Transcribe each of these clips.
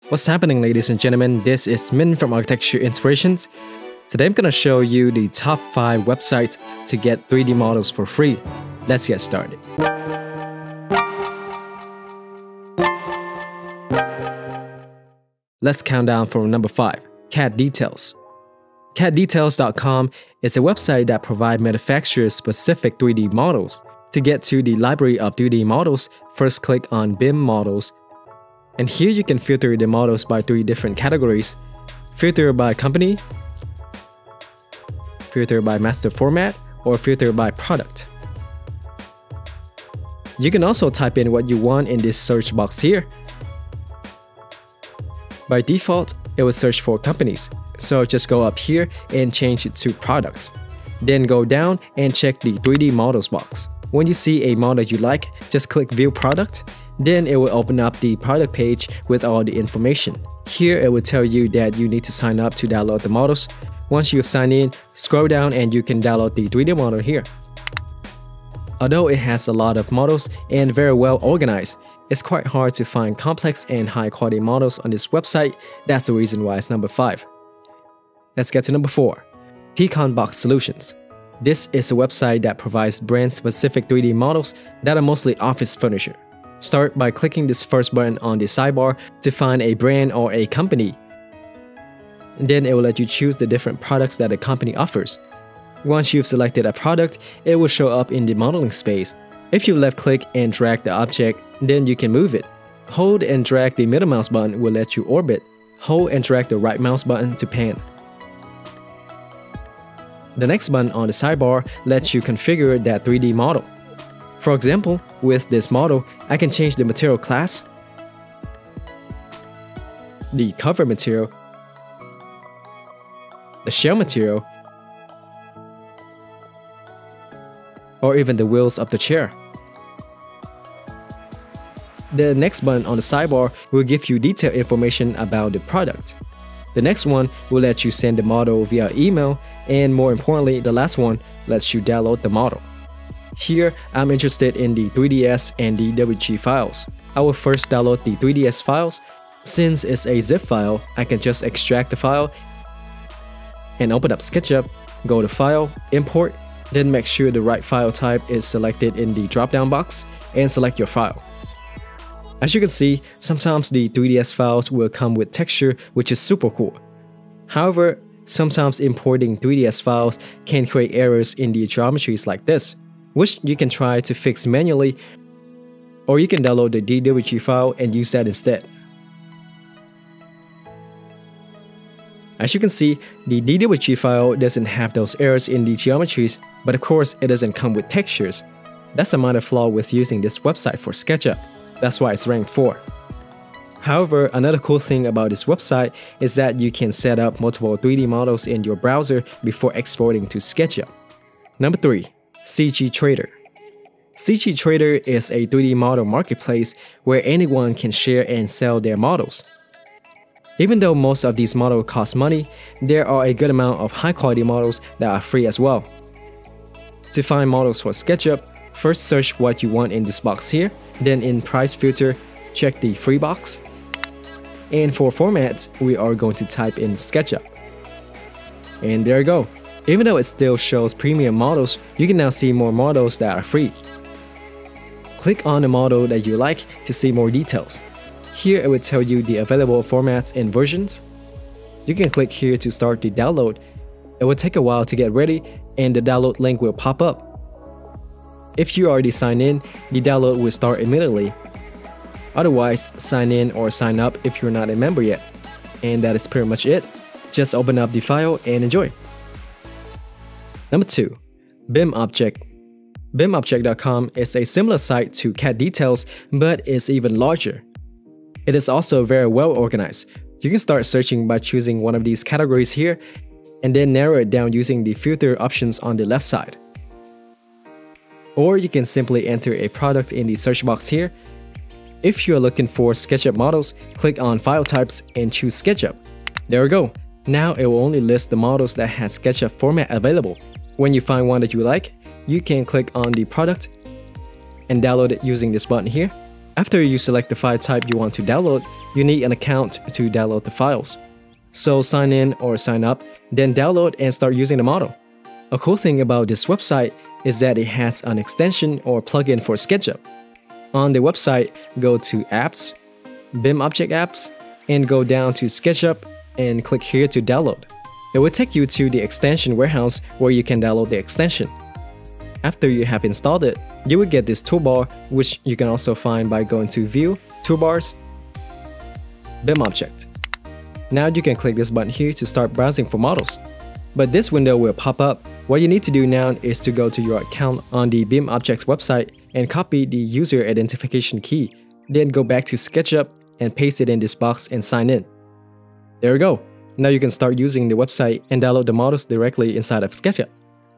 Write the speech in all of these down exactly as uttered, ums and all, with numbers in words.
What's happening, ladies and gentlemen? This is Min from Architecture Inspirations. Today I'm gonna show you the top five websites to get three D models for free. Let's get started. Let's count down from number five, C A D Details. C A D Details dot com is a website that provides manufacturer-specific three D models. To get to the library of three D models, first click on B I M Models. And here you can filter the models by three different categories. Filter by company, filter by master format, or filter by product. You can also type in what you want in this search box here. By default, it will search for companies, so just go up here and change it to products. Then go down and check the three D models box. When you see a model you like, just click View Product. Then it will open up the product page with all the information. Here it will tell you that you need to sign up to download the models. Once you've signed in, scroll down and you can download the three D model here. Although it has a lot of models and very well organized, it's quite hard to find complex and high quality models on this website. That's the reason why it's number five. Let's get to number four, Pecan Box Solutions. This is a website that provides brand-specific three D models that are mostly office furniture. Start by clicking this first button on the sidebar to find a brand or a company. And then it will let you choose the different products that the company offers. Once you've selected a product, it will show up in the modeling space. If you left-click and drag the object, then you can move it. Hold and drag the middle mouse button will let you orbit. Hold and drag the right mouse button to pan. The next button on the sidebar lets you configure that three D model. For example, with this model, I can change the material class, the cover material, the shell material, or even the wheels of the chair. The next button on the sidebar will give you detailed information about the product. The next one will let you send the model via email, and more importantly, the last one lets you download the model. Here, I'm interested in the three D S and the W G files. I will first download the three D S files. Since it's a zip file, I can just extract the file and open up SketchUp, go to File, Import, then make sure the right file type is selected in the drop-down box and select your file. As you can see, sometimes the three D S files will come with texture, which is super cool. However, sometimes importing three D S files can create errors in the geometries like this, which you can try to fix manually, or you can download the D W G file and use that instead. As you can see, the D W G file doesn't have those errors in the geometries, but of course it doesn't come with textures. That's a minor flaw with using this website for SketchUp. That's why it's ranked four. However, another cool thing about this website is that you can set up multiple three D models in your browser before exporting to SketchUp. Number three, C G Trader. C G Trader is a three D model marketplace where anyone can share and sell their models. Even though most of these models cost money, there are a good amount of high-quality models that are free as well. To find models for SketchUp, first search what you want in this box here, then in Price Filter, check the free box. And for formats, we are going to type in SketchUp. And there you go. Even though it still shows premium models, you can now see more models that are free. Click on the model that you like to see more details. Here it will tell you the available formats and versions. You can click here to start the download. It will take a while to get ready and the download link will pop up. If you already signed in, the download will start immediately. Otherwise, sign in or sign up if you're not a member yet. And that is pretty much it. Just open up the file and enjoy. Number two, B I M Object. B I M Object dot com is a similar site to C A D Details, but it's even larger. It is also very well organized. You can start searching by choosing one of these categories here, and then narrow it down using the filter options on the left side. Or you can simply enter a product in the search box here. If you are looking for SketchUp models, click on File Types and choose SketchUp. There we go. Now it will only list the models that has SketchUp format available. When you find one that you like, you can click on the product and download it using this button here. After you select the file type you want to download, you need an account to download the files. So sign in or sign up, then download and start using the model. A cool thing about this website is that it has an extension or plugin for SketchUp. On the website, go to Apps, BIMobject Apps, and go down to SketchUp and click here to download. It will take you to the extension warehouse where you can download the extension. After you have installed it, you will get this toolbar, which you can also find by going to View, Toolbars, BIMobject. Now you can click this button here to start browsing for models. But this window will pop up. What you need to do now is to go to your account on the BIMobject's website and copy the user identification key. Then go back to SketchUp and paste it in this box and sign in. There you go. Now you can start using the website and download the models directly inside of SketchUp.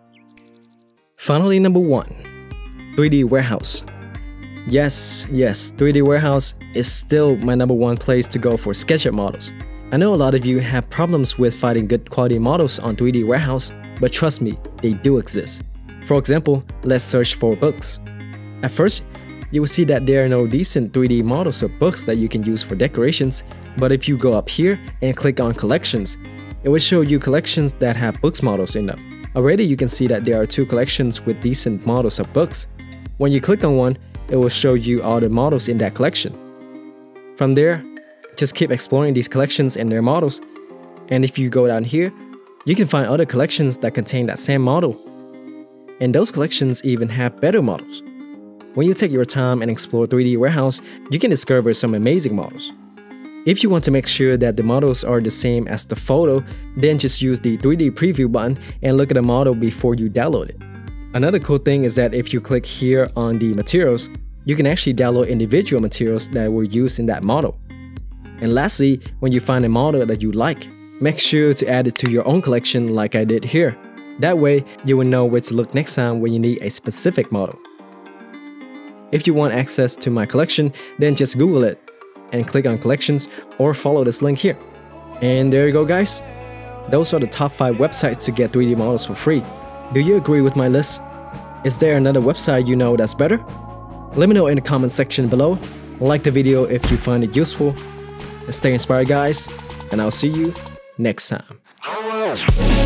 Finally, number one, three D Warehouse. Yes, yes, three D Warehouse is still my number one place to go for SketchUp models. I know a lot of you have problems with finding good quality models on three D Warehouse, but trust me, they do exist. For example, let's search for books. At first, you will see that there are no decent three D models of books that you can use for decorations, but if you go up here and click on Collections, it will show you collections that have books models in them. Already you can see that there are two collections with decent models of books. When you click on one, it will show you all the models in that collection. From there, just keep exploring these collections and their models, and if you go down here, you can find other collections that contain that same model. And those collections even have better models. When you take your time and explore three D Warehouse, you can discover some amazing models. If you want to make sure that the models are the same as the photo, then just use the three D preview button and look at the model before you download it. Another cool thing is that if you click here on the materials, you can actually download individual materials that were used in that model. And lastly, when you find a model that you like, make sure to add it to your own collection like I did here. That way, you will know where to look next time when you need a specific model. If you want access to my collection, then just Google it and click on Collections or follow this link here. And there you go, guys. Those are the top five websites to get three D models for free. Do you agree with my list? Is there another website you know that's better? Let me know in the comment section below. Like the video if you find it useful. Stay inspired, guys, and I'll see you next time.